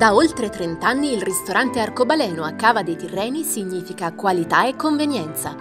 Da oltre 30 anni il ristorante Arcobaleno a Cava dei Tirreni significa qualità e convenienza.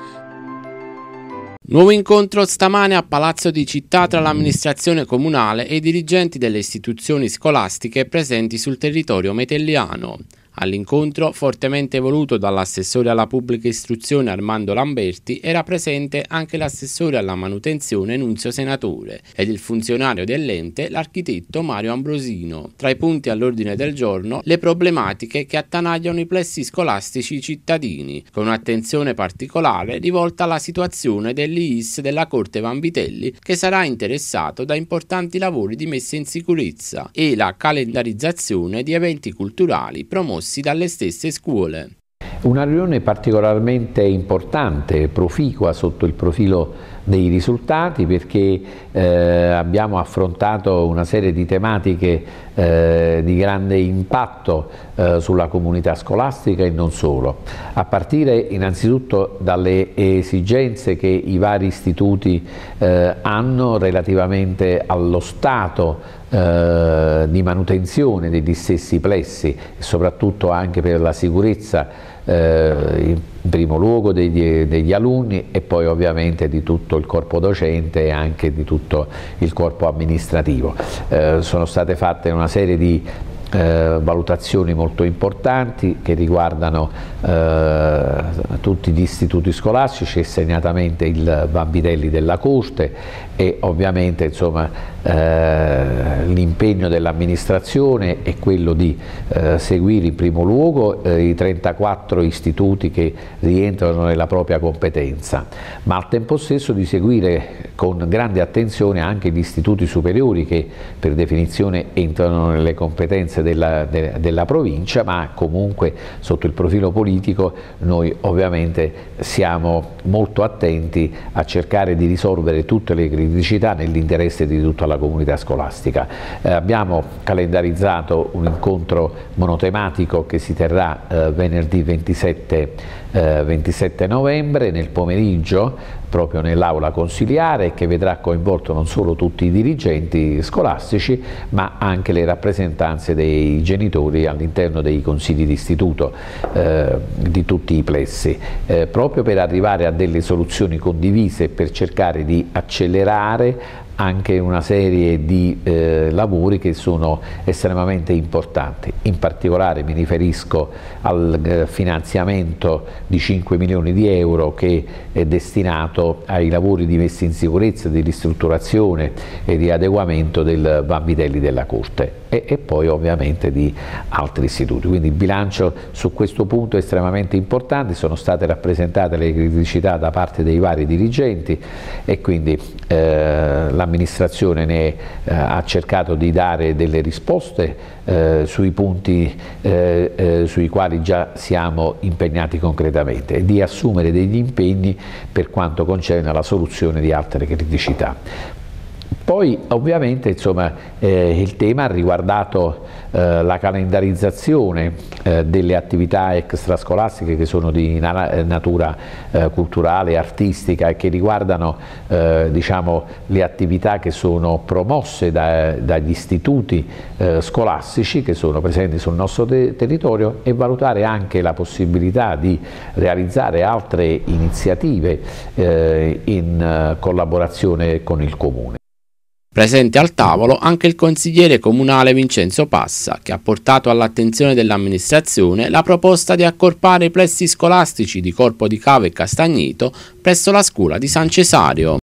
Nuovo incontro stamane a Palazzo di Città tra l'amministrazione comunale e i dirigenti delle istituzioni scolastiche presenti sul territorio metelliano. All'incontro, fortemente voluto dall'assessore alla pubblica istruzione Armando Lamberti, era presente anche l'assessore alla manutenzione Nunzio Senatore ed il funzionario dell'ente, l'architetto Mario Ambrosino. Tra i punti all'ordine del giorno, le problematiche che attanagliano i plessi scolastici cittadini, con un'attenzione particolare rivolta alla situazione dell'IIS della Corte Vanvitelli, che sarà interessato da importanti lavori di messa in sicurezza, e la calendarizzazione di eventi culturali promossi dalle stesse scuole. Una riunione particolarmente importante, proficua sotto il profilo dei risultati, perché abbiamo affrontato una serie di tematiche di grande impatto sulla comunità scolastica e non solo, a partire innanzitutto dalle esigenze che i vari istituti hanno relativamente allo stato di manutenzione degli stessi plessi e soprattutto anche per la sicurezza in primo luogo degli alunni e poi ovviamente di tutto il corpo docente e anche di tutto il corpo amministrativo. Sono state fatte una serie di valutazioni molto importanti che riguardano tutti gli istituti scolastici e segnatamente il Vanvitelli della Corte e ovviamente insomma l'impegno dell'amministrazione è quello di seguire in primo luogo i 34 istituti che rientrano nella propria competenza, ma al tempo stesso di seguire con grande attenzione anche gli istituti superiori che per definizione entrano nelle competenze della provincia, ma comunque sotto il profilo politico noi ovviamente siamo molto attenti a cercare di risolvere tutte le criticità nell'interesse di tutta la comunità scolastica. Abbiamo calendarizzato un incontro monotematico che si terrà venerdì 27 novembre nel pomeriggio proprio nell'aula consiliare, che vedrà coinvolto non solo tutti i dirigenti scolastici ma anche le rappresentanze dei genitori all'interno dei consigli d'istituto di tutti i plessi, proprio per arrivare a delle soluzioni condivise per cercare di accelerare anche una serie di lavori che sono estremamente importanti. In particolare mi riferisco al finanziamento di 5 milioni di euro che è destinato ai lavori di messa in sicurezza, di ristrutturazione e di adeguamento del Vanvitelli della Corte e poi ovviamente di altri istituti. Quindi il bilancio su questo punto è estremamente importante, sono state rappresentate le criticità da parte dei vari dirigenti e quindi l'amministrazione ha cercato di dare delle risposte sui punti sui quali già siamo impegnati concretamente e di assumere degli impegni per quanto concerne la soluzione di altre criticità. Poi ovviamente insomma, il tema ha riguardato la calendarizzazione delle attività extrascolastiche che sono di natura culturale e artistica e che riguardano diciamo, le attività che sono promosse dagli istituti scolastici che sono presenti sul nostro territorio e valutare anche la possibilità di realizzare altre iniziative in collaborazione con il Comune. Presente al tavolo anche il consigliere comunale Vincenzo Passa, che ha portato all'attenzione dell'amministrazione la proposta di accorpare i plessi scolastici di Corpo di Cava e Castagneto presso la scuola di San Cesario.